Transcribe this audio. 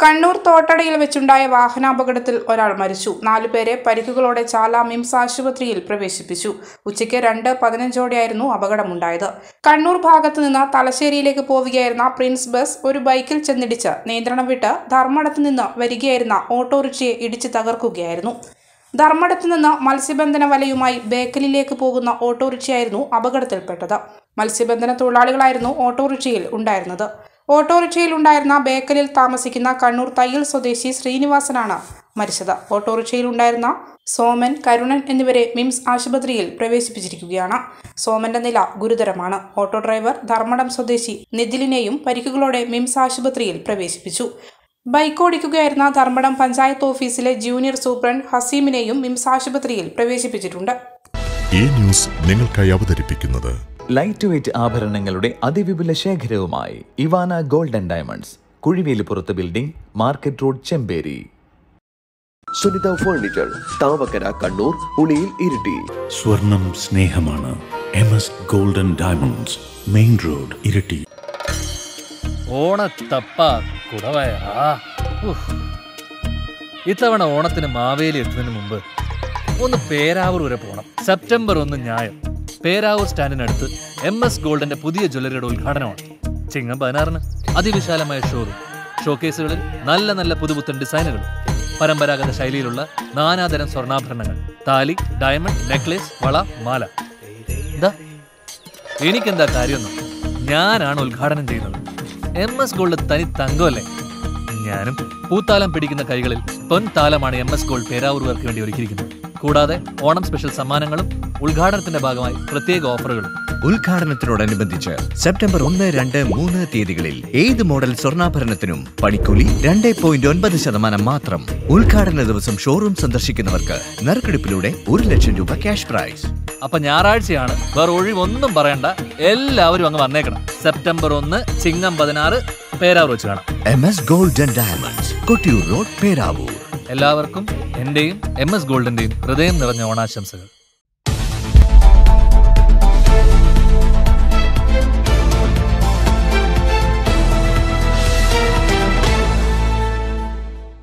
കണ്ണൂർ തോട്ടടയിൽ വെച്ചുണ്ടായ വാഹനാപകടത്തിൽ ഒരാൾ മരിച്ചു. 4 പേരെ പരിക്കുകളോടെ ചാല മിംസ് ആശുപത്രിയിൽ പ്രവേശിപ്പിച്ചു. ഉച്ചയ്ക്ക് 2:15 അപകടമുണ്ടായത്. കണ്ണൂർ ഭാഗത്തു നിന്ന് തലശ്ശേരിയിലേക്ക് പോവുകയായിരുന്ന പ്രിൻസ് ബസ് ഒരു ബൈക്കിൽ ചെന്നിടിച്ച് നിയന്ത്രണം വിട്ട് ധർമ്മടത്ത് നിന്ന് വരികയായിരുന്ന ഓട്ടോറിക്ഷയെ ഇടിച്ച് തകർക്കുകയായിരുന്നു. ധർമ്മടത്ത് നിന്ന് മത്സ്യബന്ധന വലയുമായി ബേക്കലിലേക്ക് പോകുന്ന ഓട്ടോറിക്ഷയായിരുന്നു അപകടത്തിൽപ്പെട്ടത്. മത്സ്യബന്ധന തൊഴിലാളികളായിരുന്നു ഓട്ടോറിക്ഷയിൽ ഉണ്ടായിരുന്നത്. ഓട്ടോറിക്ഷയിൽ ഉണ്ടായിരുന്ന ബേക്കലിൽ താമസിക്കുന്ന കണ്ണൂർ തയ്യൽ സ്വദേശി ശ്രീനിവാസനാണ് മരിച്ചത്. ഓട്ടോറിക്ഷയിൽ ഉണ്ടായിരുന്ന സോമൻ, കരുണൻ എന്നിവരെ മിംസ് ആശുപത്രിയിൽ പ്രവേശിപ്പിച്ചിരിക്കുകയാണ്. സോമന്റെ നില ഗുരുതരമാണ്. ഓട്ടോ ഡ്രൈവർ ധർമ്മടം സ്വദേശി നിതിലിനെയും പരിക്കുകളോടെ മിംസ് ആശുപത്രിയിൽ പ്രവേശിപ്പിച്ചു. ബൈക്ക് ഓടിക്കുകയായിരുന്ന ധർമ്മടം പഞ്ചായത്ത് ഓഫീസിലെ ജൂനിയർ സൂപ്രണ്ട് ഹസീമിനെയും മിംസ് ആശുപത്രിയിൽ പ്രവേശിപ്പിച്ചിട്ടുണ്ട്. ഈ ന്യൂസ് നിങ്ങൾക്കായി അവതരിപ്പിക്കുന്നത് ലൈറ്റ് വെയ്റ്റ് ആഭരണങ്ങളുടെ അതിവിപുല ശേഖരവുമായി Ivana gold and diamonds, Kuzhivelippuram building, market road, Chemperi. Sunitha furniture, Thavakkara, Kannur, Uliyil, Iritty. സ്വർണം സ്നേഹമാണ്. MS gold and diamonds, main road, Iritty. ഓണത്തപ്പ കുടവയാ. ഇത്തവണ ഓണത്തിന് മാവേലി എത്തുന്നതിന് മുമ്പ് ഒന്ന് പേരാവൂർ വരെ പോകണം. സെപ്റ്റംബർ 1 ഞായർ പേരാവൂർ സ്റ്റാൻഡിനടുത്ത് MS ഗോൾഡിന്റെ പുതിയ ജ്വല്ലറിയുടെ ഉദ്ഘാടനമാണ്. ചിങ്ങം 16 അതിവിശാലമായ ഷോറൂം, ഷോക്കേസുകളിൽ നല്ല നല്ല പുതുപുത്തൻ ഡിസൈനുകൾ, പരമ്പരാഗത ശൈലിയിലുള്ള നാനാതരം സ്വർണ്ണാഭരണങ്ങൾ, താലി, ഡയമണ്ട്, നെക്ലേസ്, വള, മാല. എന്താ എനിക്കെന്താ കാര്യമൊന്നും, ഞാനാണ് ഉദ്ഘാടനം ചെയ്യുന്നത്. MS ഗോൾഡ് തനി തങ്കമല്ലേ. ഞാനും പൂത്താലം പിടിക്കുന്ന കൈകളിൽ പൊൻതാലമാണ് MS ഗോൾഡ് പേരാവൂർകാർക്ക് വേണ്ടി ഒരുക്കിയിരിക്കുന്നത്. കൂടാതെ ഓണം സ്പെഷ്യൽ സമ്മാനങ്ങളും ഉദ്ഘാടനത്തിന്റെ ഭാഗമായി പ്രത്യേക ഓഫറുകളും. ഉദ്ഘാടനത്തിനോടനുബന്ധിച്ച് സെപ്റ്റംബർ 1, 2, 3 തീയതികളിൽ ഏത് മോഡൽ സ്വർണ്ണാഭരണത്തിനും പണിക്കൂലി 2.9% മാത്രം. ഉദ്ഘാടന ദിവസം ഷോറൂം സന്ദർശിക്കുന്നവർക്ക് നറുക്കെടുപ്പിലൂടെ 1 ലക്ഷം രൂപ ക്യാഷ് പ്രൈസ്. അപ്പൊ ഞായറാഴ്ചയാണ്, വേറെ ഒഴിവൊന്നും പറയണ്ട, എല്ലാവരും അങ്ങ് വന്നേക്കണം. സെപ്റ്റംബർ 1 ചിങ്ങം 16 പേരാവൂർ വെച്ച് കാണാം. MS gold and diamonds, Kottiyoor road, Peravoor. എല്ലാവർക്കും എന്റെയും MS ഗോൾഡിന്റെയും ഹൃദയം നിറഞ്ഞ ഓണാശംസകൾ.